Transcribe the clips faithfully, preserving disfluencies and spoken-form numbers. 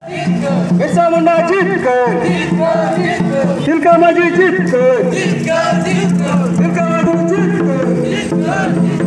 बिरसा मुंडा जीत कर, तिलका मांझी जीत कर, तिलका मांझी जीत कर।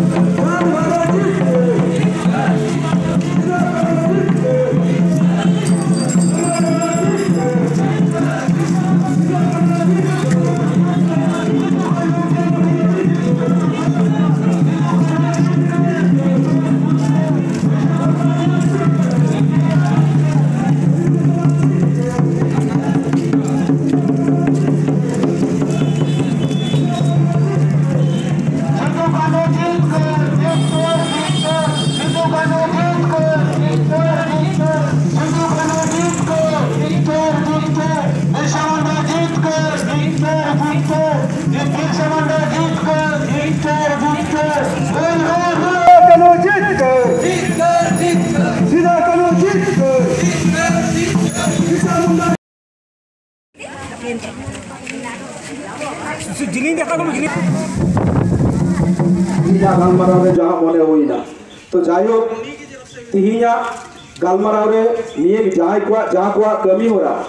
गालमाराव जहाँ मने हुईना तो जाइयोक तिहिना गालमाराव निये जहाँ को जहाँ को कमी हो रहा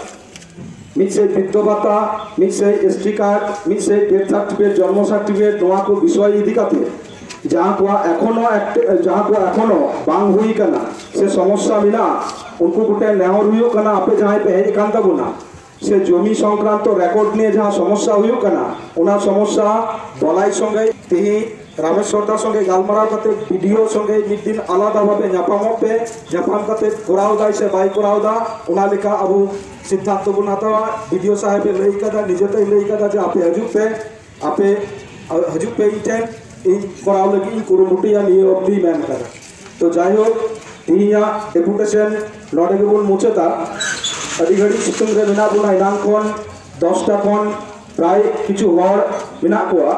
मिसे विद्योभाता मिसे एसटी कार्ड मिसे डेथ सर्टिफिकेट जन्म सर्टिफिकेट नोआ को विषय इदी काते जहाँ को एखोनो जहाँ को एखोनो बांग हुई कना से समस्या मिला उनको गुटे नेहर हुई कना आपे जहाँ पे हेज कान ताबोना से जमी संक्रांत रेकर्ड निये जहाँ समस्या हुई कना उना समस्या बलाई संगे तिहि रामेश्वर संगे गालमाराव करते वीडियो संगे मिद दिन आलादा भावे नापामो पे नापाम करते कोराव दा से बाई कोराव दा उना लेका अबु सिद्धांत बन हतावा वीडियो साहेब लई कदा निजते लई कदा जे आपे हजू पे आपे हजू पे इटेन इन कोराव लगी इन कुरुमुटिया निये अबदी मैन कदा तो जाय हो तिहिया डेपुटेशन नोडे के बन मुचेता अदि घड़ी सितुंग रे मेना बुना इनाम कोन दस टा कोन प्राय किछु हर मेना कोआ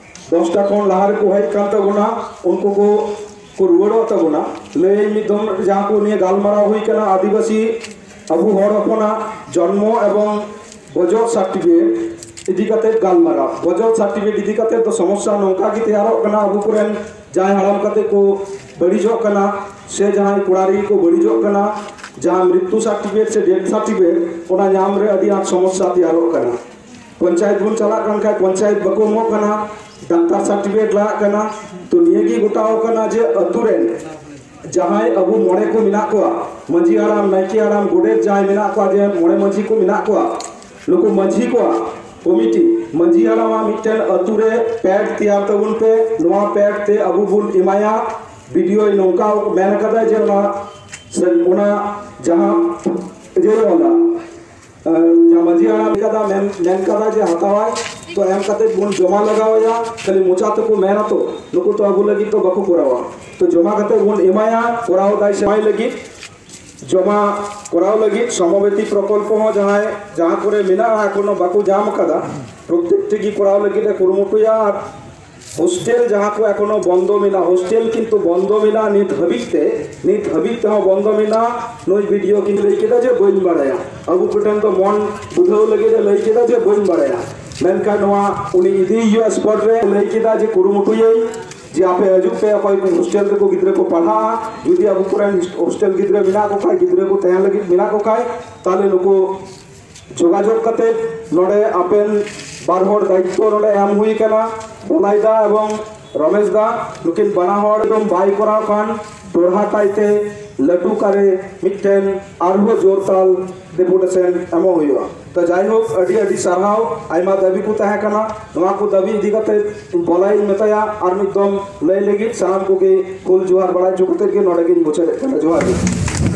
दस टा कोन लहार को हेज कान ताबोना उनको को को रुवाड़ो ताबोना ले मिदम जहाँ को निये गालमाराव हुई कना आदिवासी अबु हर अपना जन्म एवं बजट सर्टिफिकेट इदी काते गालमाराव बजट सर्टिफिकेट इदी काते तो समस्या नौका की तैयार कना अबु कुरेन जहाँ हराम काते को बड़ीजो कना से जहाँ कुड़ारी को बड़ीजो कना जहाँ मृत्यु सर्टिफिकेट से डेथ सर्टिफिकेट ओना नाम रे अदी आंख समस्या तैयार कना पंचायत बन चला कन खाय पंचायत बको मो कना डाक्टर सर्टिफिकेट ला कना तो नियगी गोटाओ कना जे अतुरेन जहाँ अबु मोड़े को मिना को मंझी आराम नाइकी आराम गोडेट जहाँ मिना को जे मोड़े मंझी को मिना को नुकु मंझी को कमिटी मंझी आराम मिटन अतुरे पैड तैयार तबुन पे नोआ पैड ते अबु बुन इमाया वीडियो नौका मैन कदा जे ओना जहाँ जे ओना जहाँ मंझी आराम कदा मैन मैन कदा जे हतावाय तो एम कते बुन जमा लगाओ या खाली मोचा तो को मेहनत तो नुकु तो अबु लगी तो बको करावा तो जमा कते बुन इमाया कराव दाय समय लगी जमा कराव लगी समवेती प्रकल्प हो जहाँ जहाँ करे मिना कोनो बाकु जाम कदा प्रत्येक की कराव लगी ते कुरुमुटुया होस्टेल जहाँ को एखोनो बंद मिला होस्टेल किन्तु बंद मिला नित हबिते नित हबिते हो बंद मिला नई वीडियो किन्तु लई केदा जे बइन बाड़ाया अबु कुटन तो मन बुझाव लगी जे लई केदा जे बइन बाड़ाया मेनका नोआ उनी इदी यू स्पॉट रे लई केदा जे कुरुमुटुयै जे आपे हजू पे अकोय को होस्टेल रे को गिद्रे को पढ़ा जुदी अबु कुरन होस्टेल गिद्रे मिना को खाय गिद्रे को तया लगी मिना को खाय ताले नुको जोगाजोग कते नोडे आपेन बार हर दायित्व नोडे एम हुई कना बोलाइदा एवं रमेश दा नुकिन बना हर एकदम बाई करा कान दोढ़ा कायते लड्डू करे मिटन आरहो जोरताल डेपुटेशन एमो हुआ तो जाय होक अडी अडी सरहाव आयमा दाबी को तहे कना नोआ को दाबी इदी कते बोलाई मेताया आर मिदम लय लगी साम को के कुल जोहार बड़ा जोकते के नोडे के मुचे कना जोहार।